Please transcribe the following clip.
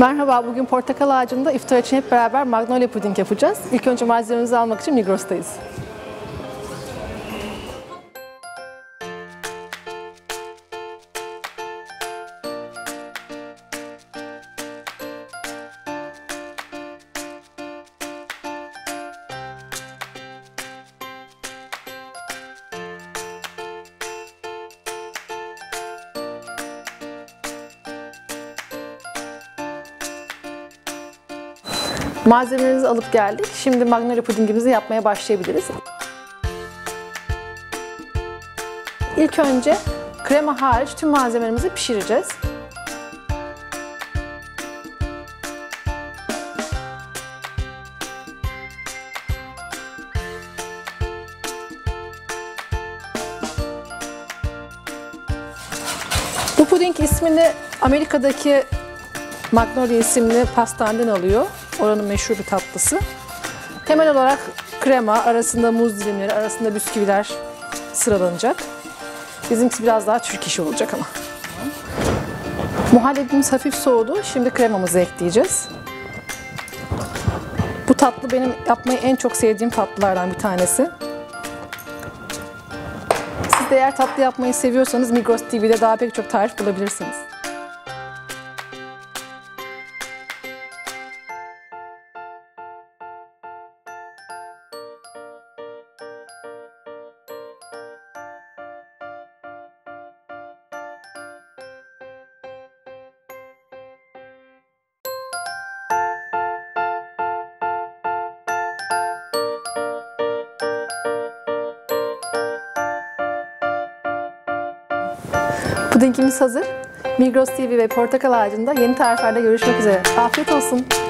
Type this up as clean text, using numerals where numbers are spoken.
Merhaba, bugün portakal ağacında iftar için hep beraber magnolia puding yapacağız. İlk önce malzemelerimizi almak için Migros'tayız. Malzemelerimizi alıp geldik. Şimdi magnolia pudingimizi yapmaya başlayabiliriz. İlk önce krema hariç tüm malzemelerimizi pişireceğiz. Bu puding ismini Amerika'daki Magnolia isimli pastaneden alıyor. Oranın meşhur bir tatlısı. Temel olarak krema, arasında muz dilimleri, arasında bisküviler sıralanacak. Bizimkisi biraz daha Türk işi olacak ama. Muhallebimiz hafif soğudu. Şimdi kremamızı ekleyeceğiz. Bu tatlı benim yapmayı en çok sevdiğim tatlılardan bir tanesi. Siz de eğer tatlı yapmayı seviyorsanız Migros TV'de daha pek çok tarif bulabilirsiniz. Pudingimiz hazır. Migros TV ve Portakal Ağacı'nda yeni tariflerde görüşmek üzere. Afiyet olsun.